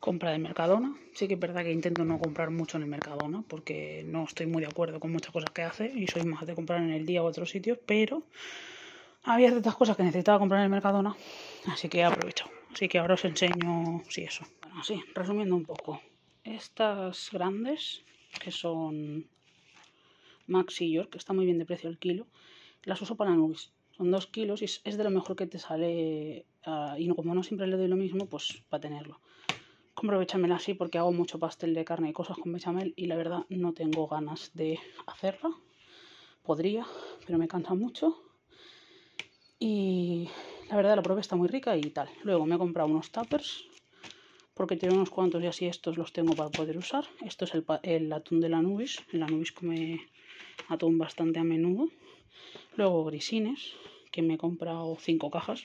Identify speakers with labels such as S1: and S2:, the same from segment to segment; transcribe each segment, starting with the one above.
S1: Compra de Mercadona. Sí que es verdad que intento no comprar mucho en el Mercadona porque no estoy muy de acuerdo con muchas cosas que hace y soy más de comprar en el Día o otros sitios, pero había ciertas cosas que necesitaba comprar en el Mercadona, así que he aprovechado. Así que ahora os enseño, sí, eso. Bueno, sí, resumiendo un poco. Estas grandes, que son Maxi York, que está muy bien de precio el kilo, las uso para nubes. Son 2 kilos y es de lo mejor que te sale. Y como no siempre le doy lo mismo, pues para tenerlo. Compro bechamel así porque hago mucho pastel de carne y cosas con bechamel y la verdad no tengo ganas de hacerla. Podría, pero me cansa mucho. Y la verdad la prueba está muy rica y tal. Luego me he comprado unos tuppers porque tengo unos cuantos y así estos los tengo para poder usar. Esto es el atún de la Nubis. En la Nubis come atún bastante a menudo. Luego grisines, que me he comprado 5 cajas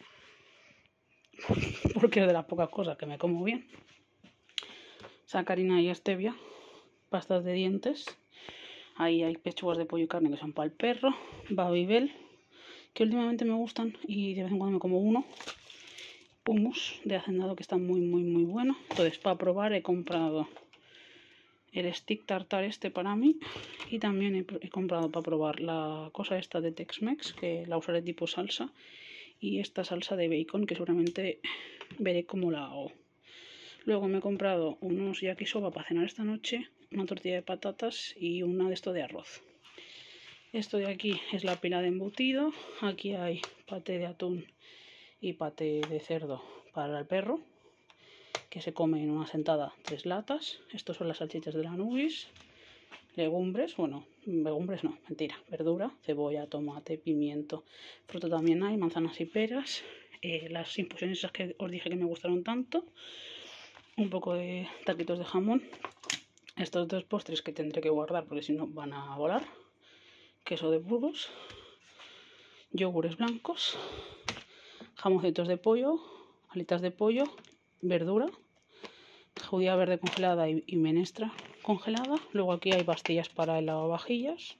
S1: porque es de las pocas cosas que me como bien. Sacarina y stevia, pastas de dientes. Ahí hay pechugas de pollo y carne que son para el perro. Babybel, que últimamente me gustan y de vez en cuando me como uno. Hummus de hacendado que está muy muy bueno. Entonces para probar he comprado el stick tartar este para mí y también he comprado para probar la cosa esta de Tex-Mex que la usaré tipo salsa y esta salsa de bacon que seguramente veré cómo la hago. Luego me he comprado unos yakisoba para cenar esta noche, una tortilla de patatas y una de esto de arroz. Esto de aquí es la pila de embutido. Aquí hay paté de atún y paté de cerdo para el perro, que se come en una sentada 3 latas. Estos son las salchichas de la Nubis. Legumbres, bueno, legumbres no, mentira, verdura, cebolla, tomate, pimiento, fruta también hay, manzanas y peras. Las infusiones esas que os dije que me gustaron tanto. Un poco de taquitos de jamón. Estos 2 postres que tendré que guardar porque si no van a volar. Queso de Burgos. Yogures blancos. Jamoncitos de pollo. Alitas de pollo. Verdura. Judía verde congelada y menestra congelada. Luego aquí hay pastillas para el lavavajillas.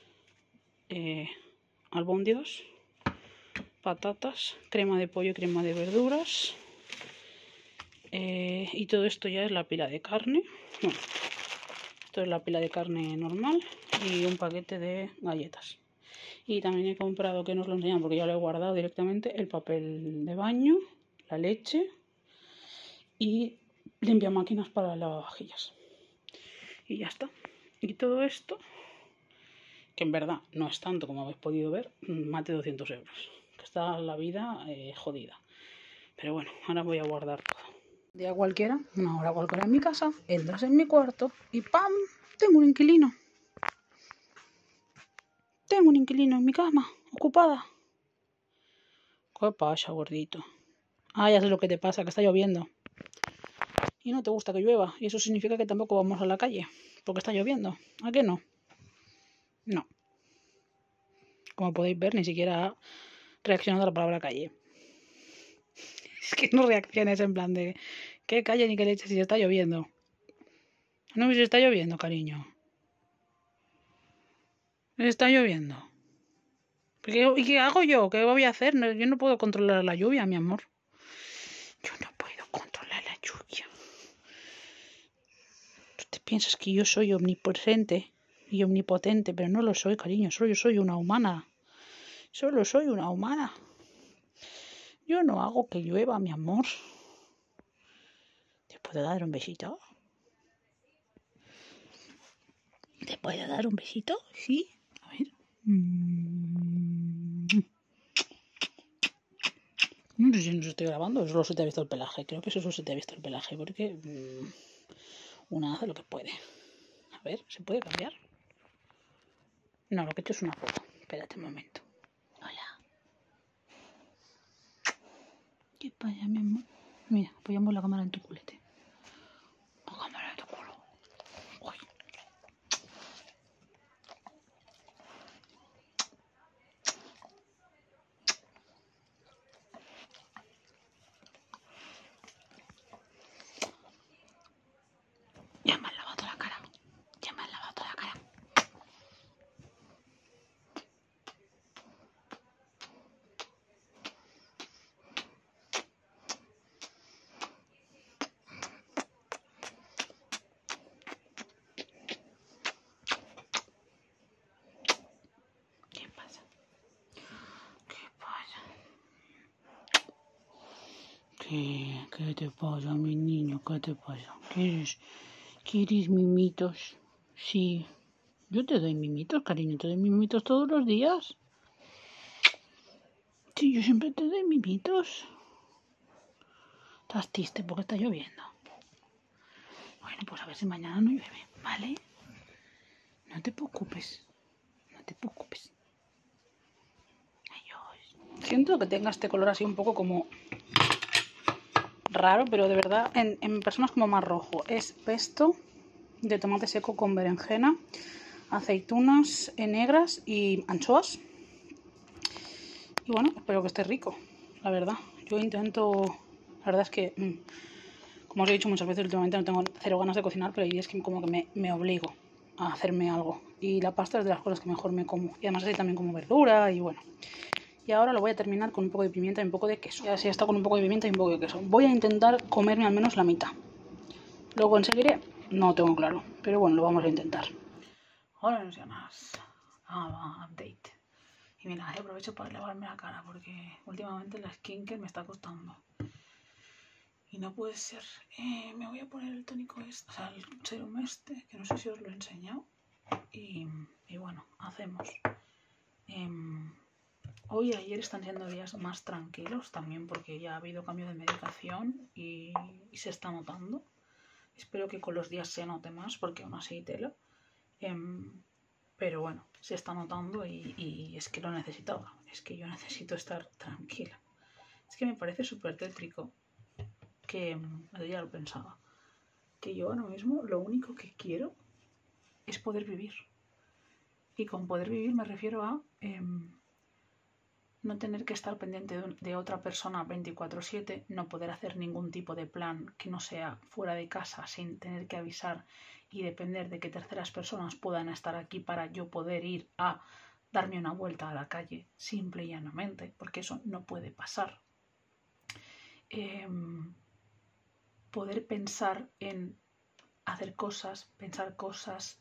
S1: Albóndigas. Patatas. Crema de pollo y crema de verduras. Y todo esto ya es la pila de carne. Bueno, esto es la pila de carne normal y un paquete de galletas. Y también he comprado, que no os lo enseñan porque ya lo he guardado directamente, el papel de baño, la leche y limpiamáquinas para el lavavajillas. Y ya está. Y todo esto, que en verdad no es tanto como habéis podido ver, más de 200 euros. Que está la vida jodida. Pero bueno, ahora voy a guardar todo. Día cualquiera, una hora cualquiera en mi casa, entras en mi cuarto y ¡pam! Tengo un inquilino. Tengo un inquilino en mi cama, ocupada. ¿Qué pasa, gordito? Ah, ya sé lo que te pasa, que está lloviendo. Y no te gusta que llueva. Y eso significa que tampoco vamos a la calle, porque está lloviendo. ¿A qué no? No. Como podéis ver, ni siquiera ha reaccionado a la palabra calle. Es que no reacciones en plan de ¿qué calle ni qué leche si está lloviendo? No, si está lloviendo, cariño. Está lloviendo. ¿Y qué hago yo? ¿Qué voy a hacer? Yo no puedo controlar la lluvia, mi amor. Yo no puedo controlar la lluvia. Tú te piensas que yo soy omnipresente y omnipotente, pero no lo soy, cariño. Solo yo soy una humana. Solo soy una humana. Yo no hago que llueva, mi amor. ¿Te puedo dar un besito? ¿Te puedo dar un besito? Sí. A ver. No sé si no estoy grabando, solo se te ha visto el pelaje. Creo que eso solo se te ha visto el pelaje, porque una hace lo que puede. A ver, ¿se puede cambiar? No, lo que he hecho es una foto. Espérate un momento. Hola. ¿Qué pasa, mi amor? Mira, apoyamos la cámara en tu culete. La cámara en tu culo. Uy. Ya me has lavado la cara. Ya me has lavado toda la cara. ¿Qué te pasa, mi niño? ¿Qué te pasa? ¿Quieres mimitos? Sí. Yo te doy mimitos, cariño. Te doy mimitos todos los días. Sí, yo siempre te doy mimitos. Estás triste porque está lloviendo. Bueno, pues a ver si mañana no llueve, ¿vale? No te preocupes. No te preocupes. Adiós. Siento que tenga este color así un poco como raro, pero de verdad en personas como más rojo. Es pesto de tomate seco con berenjena, aceitunas negras y anchoas. Y bueno, espero que esté rico, la verdad. Yo intento, la verdad es que, como os he dicho muchas veces últimamente, no tengo cero ganas de cocinar, pero hay días que como que me obligo a hacerme algo. Y la pasta es de las cosas que mejor me como. Y además así también como verdura y bueno. Y ahora lo voy a terminar con un poco de pimienta y un poco de queso. Y así está con un poco de pimienta y un poco de queso. Voy a intentar comerme al menos la mitad. ¿Lo conseguiré? No tengo claro, pero bueno, lo vamos a intentar. Hola, no sé más. Update. Y mira, aprovecho para lavarme la cara porque últimamente la skincare me está costando. Y no puede ser. Me voy a poner el tónico este, o sea, el serum este, que no sé si os lo he enseñado. Y bueno, hacemos. Hoy y ayer están siendo días más tranquilos también porque ya ha habido cambio de medicación y se está notando. Espero que con los días se note más porque aún así tela. Pero bueno, se está notando y es que lo necesitaba. Es que yo necesito estar tranquila. Es que me parece súper tétrico que, ya lo pensaba, que yo ahora mismo lo único que quiero es poder vivir. Y con poder vivir me refiero a no tener que estar pendiente de otra persona 24/7, no poder hacer ningún tipo de plan que no sea fuera de casa sin tener que avisar y depender de que terceras personas puedan estar aquí para yo poder ir a darme una vuelta a la calle, simple y llanamente, porque eso no puede pasar. Poder pensar en hacer cosas, pensar cosas,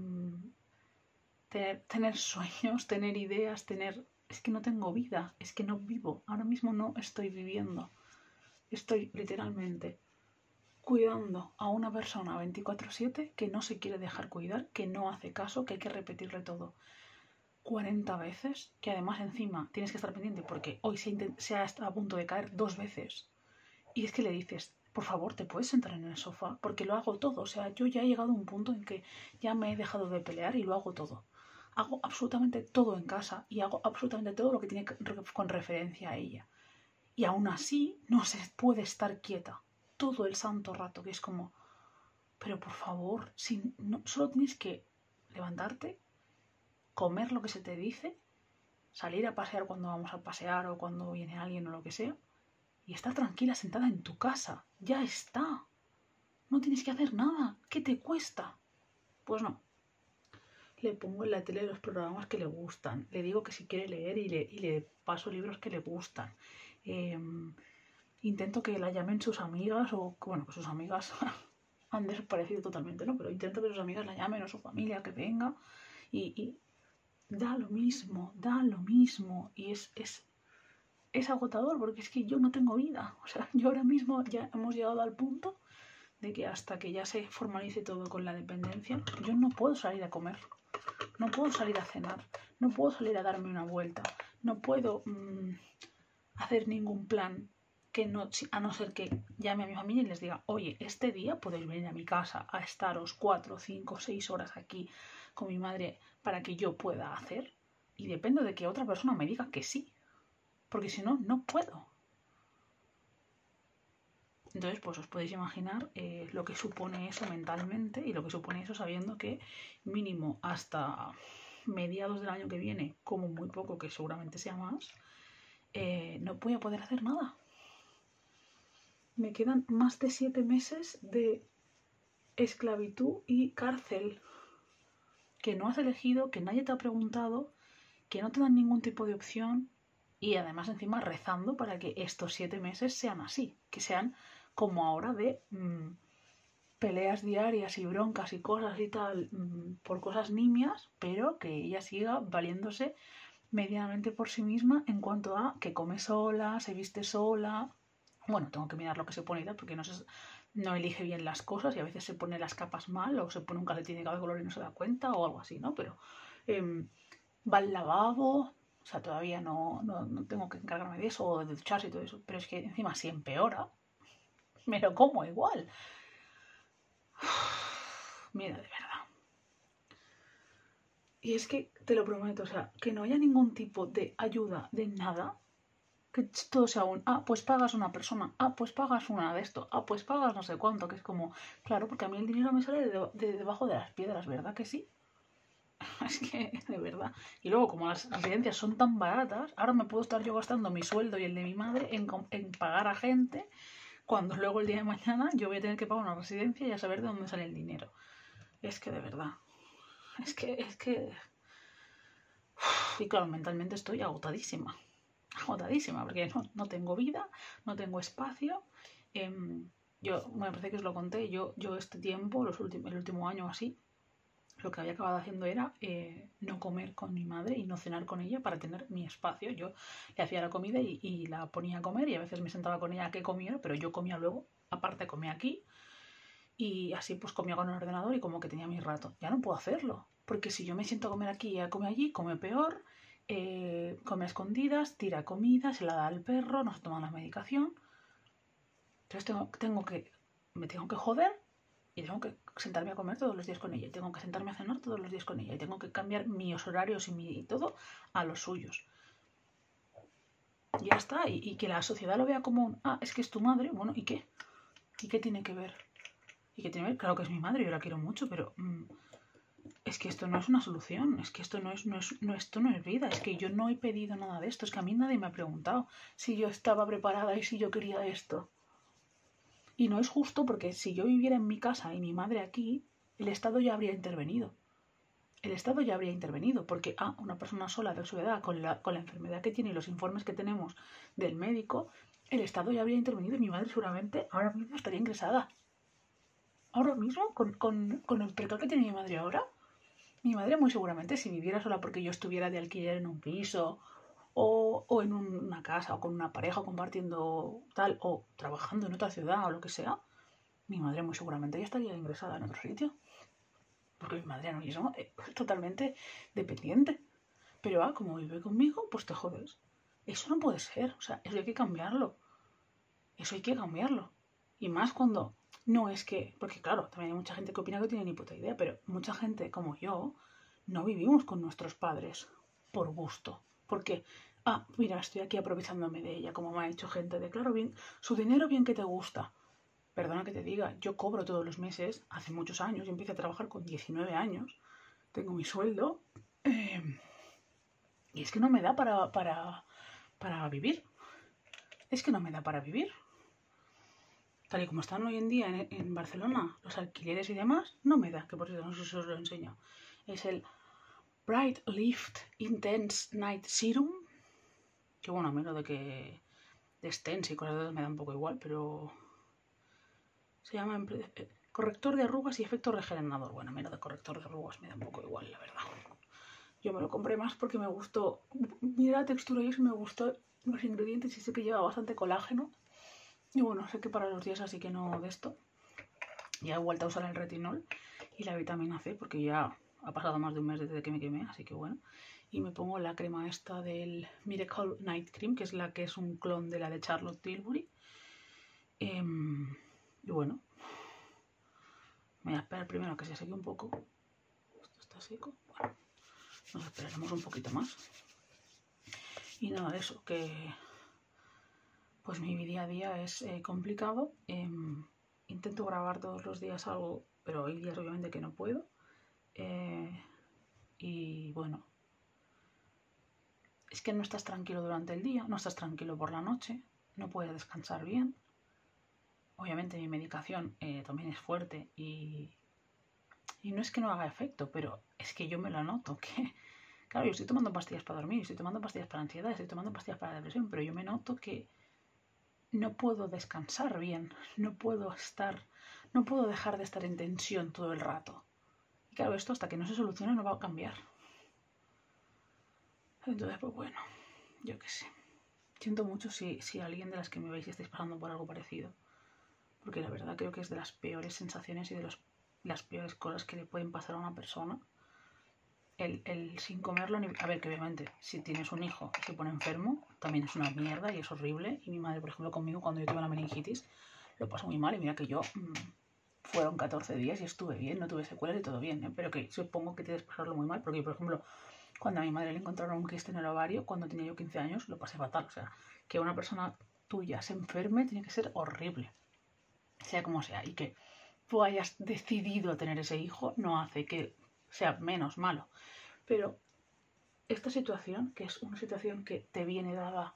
S1: tener sueños, tener ideas, Es que no tengo vida, es que no vivo, ahora mismo no estoy viviendo. Estoy literalmente cuidando a una persona 24/7 que no se quiere dejar cuidar, que no hace caso, que hay que repetirle todo 40 veces, que además encima tienes que estar pendiente porque hoy se ha estado a punto de caer 2 veces. Y es que le dices, por favor, ¿te puedes sentar en el sofá? Porque lo hago todo. O sea, yo ya he llegado a un punto en que ya me he dejado de pelear y lo hago todo. Hago absolutamente todo en casa y hago absolutamente todo lo que tiene con referencia a ella. Y aún así no se puede estar quieta todo el santo rato, que es como, pero por favor, solo tienes que levantarte, comer lo que se te dice, salir a pasear cuando vamos a pasear o cuando viene alguien o lo que sea, y estar tranquila sentada en tu casa. Ya está. No tienes que hacer nada. ¿Qué te cuesta? Pues no. Le pongo en la tele los programas que le gustan. Le digo que si quiere leer y le paso libros que le gustan. Intento que la llamen sus amigas o, bueno, que sus amigas han desaparecido totalmente, ¿no? Pero intento que sus amigas la llamen o su familia que venga y da lo mismo, da lo mismo. Y es agotador porque es que yo no tengo vida. O sea, yo ahora mismo ya hemos llegado al punto de que hasta que ya se formalice todo con la dependencia, yo no puedo salir a comer, no puedo salir a cenar, no puedo salir a darme una vuelta, no puedo hacer ningún plan que no, a no ser que llame a mi familia y les diga, oye, este día podéis venir a mi casa a estaros 4, 5, 6 horas aquí con mi madre para que yo pueda hacer. Y depende de que otra persona me diga que sí, porque si no, no puedo. Entonces, pues os podéis imaginar lo que supone eso mentalmente y lo que supone eso sabiendo que mínimo hasta mediados del año que viene, como muy poco, que seguramente sea más, no voy a poder hacer nada. Me quedan más de 7 meses de esclavitud y cárcel que no has elegido, que nadie te ha preguntado, que no te dan ningún tipo de opción y además encima rezando para que estos 7 meses sean así, que sean como ahora de peleas diarias y broncas y cosas y tal por cosas nimias, pero que ella siga valiéndose medianamente por sí misma en cuanto a que come sola, se viste sola, Bueno, tengo que mirar lo que se pone y tal, porque no elige bien las cosas y a veces se pone las capas mal o se pone un calcetín de cada color y no se da cuenta o algo así, ¿no? Pero va al lavabo, o sea, todavía no tengo que encargarme de eso o de ducharse y todo eso, pero es que encima si empeora, me lo como igual. Mira, de verdad. Y es que, te lo prometo, o sea, que no haya ningún tipo de ayuda de nada, que todo sea pues pagas una persona, pues pagas una de esto, pues pagas no sé cuánto, que es como, claro, porque a mí el dinero me sale de debajo de las piedras, ¿verdad que sí? Es que, de verdad. Y luego, como las residencias son tan baratas, ahora me puedo estar yo gastando mi sueldo y el de mi madre en pagar a gente, cuando luego el día de mañana yo voy a tener que pagar una residencia y a saber de dónde sale el dinero. Es que, de verdad. Es que... Y claro, mentalmente estoy agotadísima. Agotadísima, porque no tengo vida, no tengo espacio. Yo, me parece que os lo conté, yo este tiempo, el último año o así, lo que había acabado haciendo era no comer con mi madre y no cenar con ella para tener mi espacio. Yo le hacía la comida y la ponía a comer y a veces me sentaba con ella a que comiera, pero yo comía luego, aparte comía aquí y así pues comía con el ordenador y como que tenía mi rato. Ya no puedo hacerlo, porque si yo me siento a comer aquí y ella come allí, come peor, come a escondidas, tira comida, se la da al perro, no se toma la medicación. Entonces me tengo que joder y tengo que sentarme a comer todos los días con ella. Y tengo que sentarme a cenar todos los días con ella. Y tengo que cambiar mis horarios y todo a los suyos. Y ya está. Y que la sociedad lo vea como es que es tu madre. Bueno, ¿y qué? ¿Y qué tiene que ver? ¿Y qué tiene que ver? Claro que es mi madre, yo la quiero mucho, pero es que esto no es una solución. Es que esto esto no es vida. Es que yo no he pedido nada de esto. Es que a mí nadie me ha preguntado si yo estaba preparada y si yo quería esto. Y no es justo porque si yo viviera en mi casa y mi madre aquí, el Estado ya habría intervenido. El Estado ya habría intervenido porque una persona sola de su edad, con la enfermedad que tiene y los informes que tenemos del médico, el Estado ya habría intervenido y mi madre seguramente ahora mismo estaría ingresada. Ahora mismo, con el percal que tiene mi madre ahora, mi madre muy seguramente si viviera sola porque yo estuviera de alquiler en un piso o en una casa o con una pareja compartiendo tal o trabajando en otra ciudad o lo que sea, mi madre muy seguramente ya estaría ingresada en otro sitio. Porque mi madre ahora mismo es totalmente dependiente. Pero como vive conmigo, pues te jodes. Eso no puede ser. O sea, eso hay que cambiarlo. Eso hay que cambiarlo. Y más cuando no es que... Porque claro, también hay mucha gente que opina que tiene ni puta idea, pero mucha gente como yo no vivimos con nuestros padres por gusto. Porque, mira, estoy aquí aprovechándome de ella, como me ha dicho gente de, claro, bien, su dinero bien que te gusta. Perdona que te diga, yo cobro todos los meses, hace muchos años, yo empecé a trabajar con 19 años, tengo mi sueldo, y es que no me da para vivir. Es que no me da para vivir. Tal y como están hoy en día en Barcelona los alquileres y demás, no me da, que por cierto no sé si os lo enseño. Es el Bright Lift Intense Night Serum, que bueno, a menos de que de Stens y cosas de esas me da un poco igual, pero se llama corrector de arrugas y efecto regenerador. Bueno, menos de corrector de arrugas me da un poco igual, la verdad. Yo me lo compré más porque me gustó. Mira la textura y eso me gustó los ingredientes y sé que lleva bastante colágeno. Y bueno, sé que para los días así que no de esto. Ya he vuelto a usar el retinol y la vitamina C porque ya ha pasado más de un mes desde que me quemé, así que bueno. Y me pongo la crema esta del Miracle Night Cream, que es la que es un clon de la de Charlotte Tilbury. Y bueno, me voy a esperar primero a que se seque un poco. Esto está seco. Bueno, nos esperaremos un poquito más. Y nada de eso, que pues mi día a día es complicado. Intento grabar todos los días algo, pero hay días obviamente que no puedo. Y bueno, es que no estás tranquilo durante el día, no estás tranquilo por la noche, no puedes descansar bien. Obviamente mi medicación también es fuerte y no es que no haga efecto, pero es que yo me lo noto, que claro, yo estoy tomando pastillas para dormir, estoy tomando pastillas para ansiedad, estoy tomando pastillas para depresión, pero yo me noto que no puedo descansar bien, no puedo dejar de estar en tensión todo el rato. Y claro, esto hasta que no se solucione no va a cambiar. Entonces, pues bueno, yo qué sé. siento mucho si alguien de las que me veis estáis pasando por algo parecido. Porque la verdad creo que es de las peores sensaciones y de las peores cosas que le pueden pasar a una persona. El sin comerlo ni... A ver, que obviamente si tienes un hijo y se pone enfermo, también es una mierda y es horrible. Y mi madre, por ejemplo, conmigo cuando yo tuve la meningitis, lo pasó muy mal. Y mira que yo... fueron 14 días y estuve bien, no tuve secuelas y todo bien, ¿eh? Pero que supongo que tienes que pasarlo muy mal. Porque, por ejemplo, cuando a mi madre le encontraron un quiste en el ovario, cuando tenía yo 15 años, lo pasé fatal. O sea, que una persona tuya se enferme tiene que ser horrible. Sea como sea. Y que tú hayas decidido tener ese hijo no hace que sea menos malo. Pero esta situación, que es una situación que te viene dada,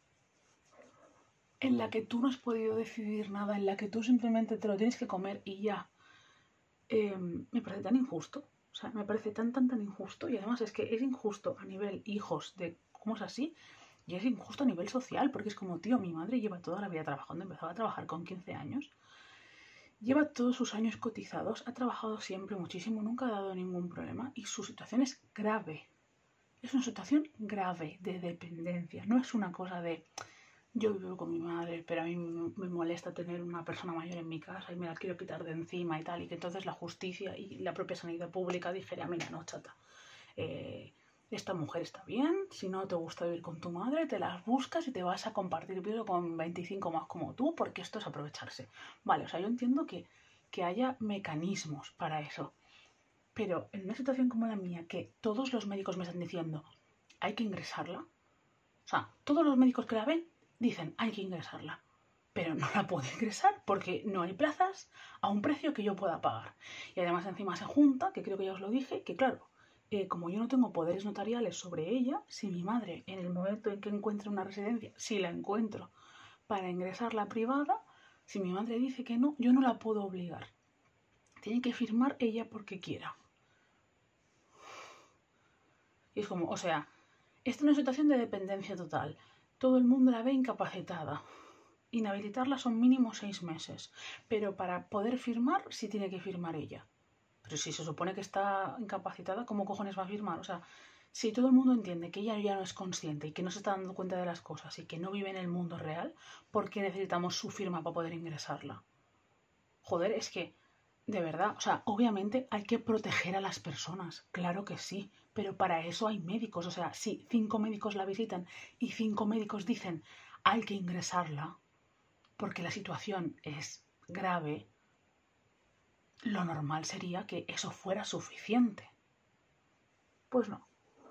S1: en la que tú no has podido decidir nada, en la que tú simplemente te lo tienes que comer y ya, me parece tan injusto. O sea, me parece tan injusto. Y además es que es injusto a nivel hijos de cómo es así. Y es injusto a nivel social, porque es como, tío, mi madre lleva toda la vida trabajando, empezaba a trabajar con 15 años, lleva todos sus años cotizados, ha trabajado siempre muchísimo, nunca ha dado ningún problema y su situación es grave. Es una situación grave de dependencia, no es una cosa de yo vivo con mi madre, pero a mí me molesta tener una persona mayor en mi casa y me la quiero quitar de encima y tal, y que entonces la justicia y la propia sanidad pública dijera, mira, no, chata, esta mujer está bien, si no te gusta vivir con tu madre, te las buscas y te vas a compartir piso con 25 más como tú, porque esto es aprovecharse. Vale, o sea, yo entiendo que haya mecanismos para eso, pero en una situación como la mía, que todos los médicos me están diciendo, hay que ingresarla, o sea, todos los médicos que la ven dicen, hay que ingresarla, pero no la puedo ingresar porque no hay plazas a un precio que yo pueda pagar. Y además encima se junta, que creo que ya os lo dije, que claro, como yo no tengo poderes notariales sobre ella, si mi madre en el momento en que encuentre una residencia, si la encuentro para ingresarla privada, si mi madre dice que no, yo no la puedo obligar. Tiene que firmar ella porque quiera. Y es como, o sea, esta es una situación de dependencia total. Todo el mundo la ve incapacitada. Inhabilitarla son mínimo 6 meses. Pero para poder firmar, sí tiene que firmar ella. Pero si se supone que está incapacitada, ¿cómo cojones va a firmar? O sea, si todo el mundo entiende que ella ya no es consciente y que no se está dando cuenta de las cosas y que no vive en el mundo real, ¿por qué necesitamos su firma para poder ingresarla? Joder, es que, de verdad, o sea, obviamente hay que proteger a las personas, claro que sí, pero para eso hay médicos. O sea, si 5 médicos la visitan y 5 médicos dicen hay que ingresarla porque la situación es grave, lo normal sería que eso fuera suficiente. Pues no.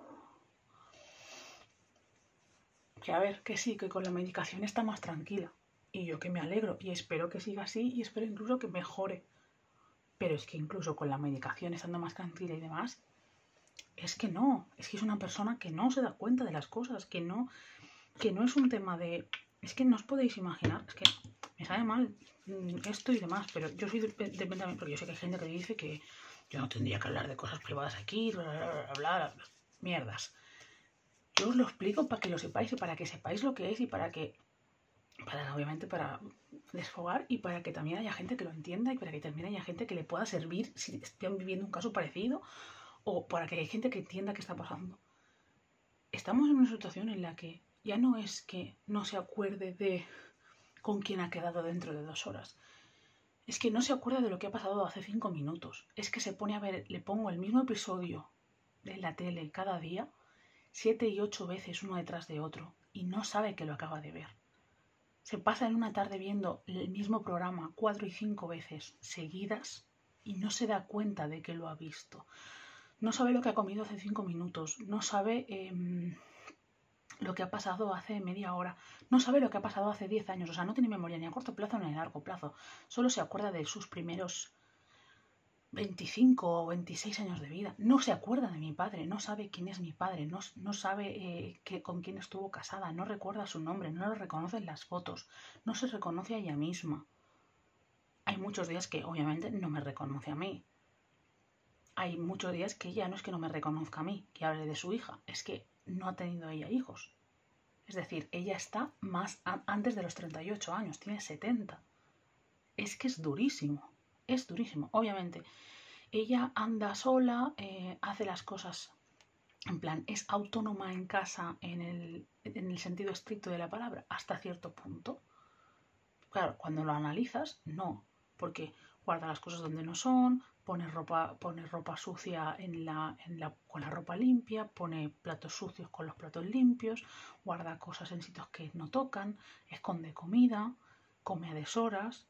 S1: Que a ver, que sí, que con la medicación está más tranquila. Y yo que me alegro y espero que siga así y espero incluso que mejore. Pero es que incluso con la medicación estando más tranquila y demás, es que no, es que es una persona que no se da cuenta de las cosas, que no es un tema de... Es que no os podéis imaginar, es que me sabe mal esto y demás, pero yo soy dependiente, porque yo sé que hay gente que dice que yo no tendría que hablar de cosas privadas aquí, bla, bla, bla, bla, mierdas. Yo os lo explico para que lo sepáis y para que sepáis lo que es y obviamente para desfogar y para que también haya gente que lo entienda y para que también haya gente que le pueda servir si estén viviendo un caso parecido o para que haya gente que entienda qué está pasando. Estamos en una situación en la que ya no es que no se acuerde de con quién ha quedado dentro de 2 horas. Es que no se acuerda de lo que ha pasado hace 5 minutos. Es que se pone a ver, le pongo el mismo episodio en la tele cada día, 7 y 8 veces uno detrás de otro, y no sabe que lo acaba de ver. Se pasa en una tarde viendo el mismo programa 4 y 5 veces seguidas y no se da cuenta de que lo ha visto. No sabe lo que ha comido hace 5 minutos, no sabe lo que ha pasado hace media hora, no sabe lo que ha pasado hace 10 años, o sea, no tiene memoria ni a corto plazo ni a largo plazo, solo se acuerda de sus primeros 25 o 26 años de vida, no se acuerda de mi padre, no sabe quién es mi padre, no sabe con quién estuvo casada, no recuerda su nombre, no lo reconoce en las fotos, no se reconoce a ella misma. Hay muchos días que obviamente no me reconoce a mí. Hay muchos días que ella no es que no me reconozca a mí, que hable de su hija, es que no ha tenido ella hijos. Es decir, ella está más antes de los 38 años, tiene 70. Es que es durísimo, es durísimo. Obviamente, ella anda sola, hace las cosas En plan, es autónoma en casa en el sentido estricto de la palabra, hasta cierto punto. Claro, cuando lo analizas, no, porque guarda las cosas donde no son, pone ropa sucia con la ropa limpia, pone platos sucios con los platos limpios, guarda cosas en sitios que no tocan, esconde comida, come a deshoras,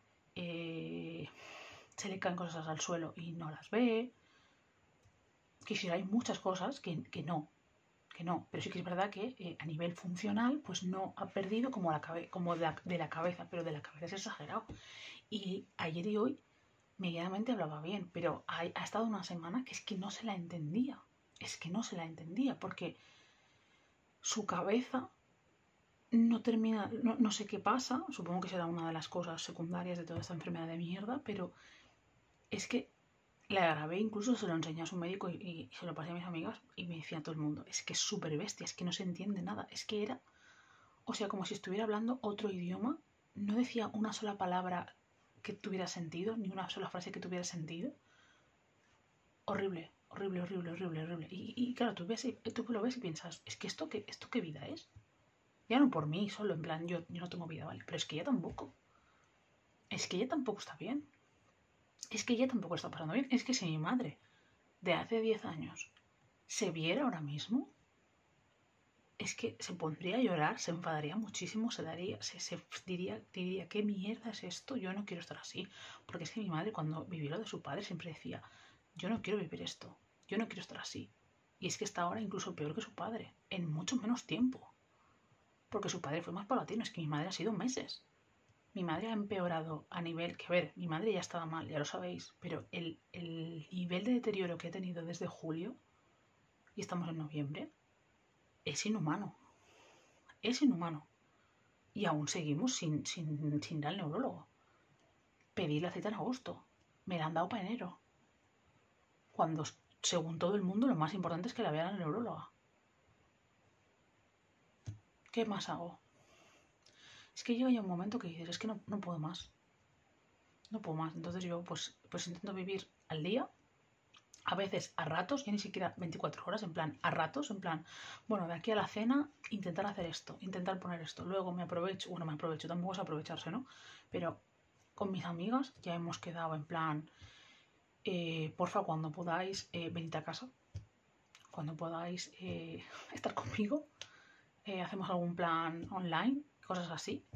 S1: se le caen cosas al suelo y no las ve. Quisiera, hay muchas cosas que no, pero sí que es verdad que a nivel funcional pues no ha perdido como de la cabeza, pero de la cabeza es exagerado. Y ayer y hoy medianamente hablaba bien, pero ha estado una semana que es que no se la entendía, porque su cabeza no termina, no sé qué pasa, supongo que será una de las cosas secundarias de toda esta enfermedad de mierda, pero es que la grabé, incluso se lo enseñé a su médico y se lo pasé a mis amigas y me decía todo el mundo, es que es súper bestia, es que no se entiende nada, es que era, o sea, como si estuviera hablando otro idioma, no decía una sola palabra que tuviera sentido, ni una sola frase que tuviera sentido. Horrible, horrible, horrible, horrible, horrible. Y claro, tú lo ves y piensas, es que esto qué vida es. Ya no por mí solo, en plan, yo no tengo vida, ¿vale? Pero es que ella tampoco. Es que ella tampoco está bien. Es que ella tampoco está pasando bien. Es que si mi madre de hace 10 años se viera ahora mismo, es que se pondría a llorar, se enfadaría muchísimo, se diría, ¿qué mierda es esto? Yo no quiero estar así. Porque es que mi madre cuando vivió lo de su padre siempre decía, yo no quiero vivir esto, yo no quiero estar así. Y es que está ahora incluso peor que su padre, en mucho menos tiempo. Porque su padre fue más paulatino, es que mi madre ha sido meses. Mi madre ha empeorado a nivel que, a ver, mi madre ya estaba mal, ya lo sabéis, pero el nivel de deterioro que ha tenido desde julio, y estamos en noviembre, es inhumano. Es inhumano. Y aún seguimos sin ir al neurólogo. Pedí la cita en agosto. Me la han dado para enero. Cuando, según todo el mundo, lo más importante es que la vea la neuróloga. ¿Qué más hago? Es que llega ya un momento que dices, es que no puedo más. No puedo más. Entonces yo pues intento vivir al día. A veces a ratos, ya ni siquiera 24 horas, en plan, a ratos, en plan, bueno, de aquí a la cena, intentar hacer esto, intentar poner esto. Luego me aprovecho, tampoco es aprovecharse, ¿no? Pero con mis amigas ya hemos quedado en plan, porfa, cuando podáis, venid a casa. Cuando podáis estar conmigo, hacemos algún plan online, cosas así.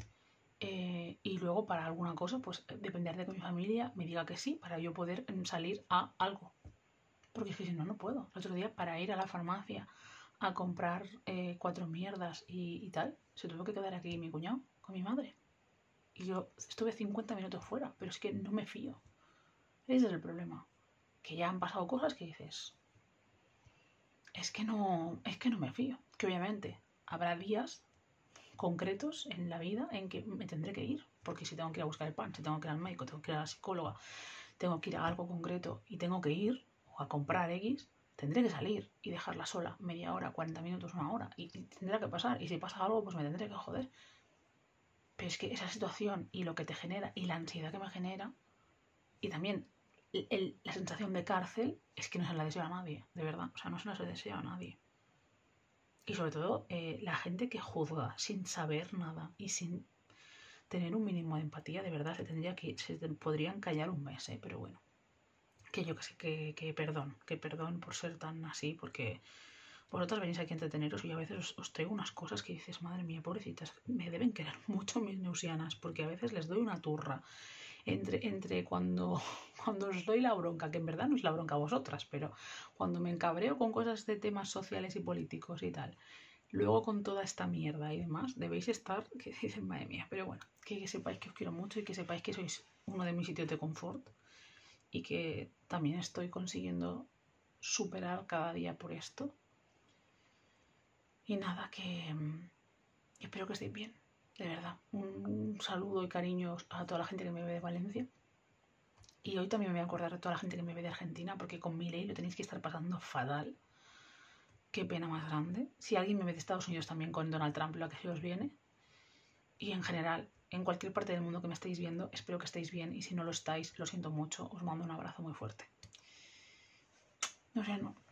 S1: Y luego para alguna cosa, pues depender de que mi familia me diga que sí, para yo poder salir a algo. Porque es que si no, no puedo. El otro día, para ir a la farmacia a comprar 4 mierdas y tal, se tuvo que quedar aquí mi cuñado con mi madre. Y yo estuve 50 minutos fuera, pero es que no me fío. Ese es el problema. Que ya han pasado cosas que dices, es que no me fío. Que obviamente habrá días concretos en la vida en que me tendré que ir. Porque si tengo que ir a buscar el pan, si tengo que ir al médico, tengo que ir a la psicóloga, tengo que ir a algo concreto y tengo que ir o a comprar X, tendré que salir y dejarla sola media hora, 40 minutos, una hora. Y tendrá que pasar. Y si pasa algo, pues me tendré que joder. Pero es que esa situación y lo que te genera y la ansiedad que me genera y también la sensación de cárcel es que no se la deseo a nadie, de verdad. O sea, no se la deseo a nadie. Y sobre todo la gente que juzga sin saber nada y sin tener un mínimo de empatía, de verdad, se podrían callar un mes, pero bueno. Que yo que sé, que perdón por ser tan así, porque vosotras venís aquí a entreteneros y a veces os traigo unas cosas que dices, madre mía, pobrecitas, me deben querer mucho mis neusianas, porque a veces les doy una turra entre cuando os doy la bronca, que en verdad no es la bronca a vosotras, pero cuando me encabreo con cosas de temas sociales y políticos y tal, luego con toda esta mierda y demás, debéis estar, que dicen, madre mía, pero bueno, que sepáis que os quiero mucho y que sepáis que sois uno de mis sitios de confort y que también estoy consiguiendo superar cada día por esto. Y nada, que espero que estéis bien, de verdad. Un saludo y cariño a toda la gente que me ve de Valencia. Y hoy también me voy a acordar de toda la gente que me ve de Argentina, porque con mi ley lo tenéis que estar pasando fatal. Qué pena más grande. Si alguien me ve de Estados Unidos también con Donald Trump, lo que se os viene. Y en general, en cualquier parte del mundo que me estéis viendo, espero que estéis bien. Y si no lo estáis, lo siento mucho. Os mando un abrazo muy fuerte. No sé, no.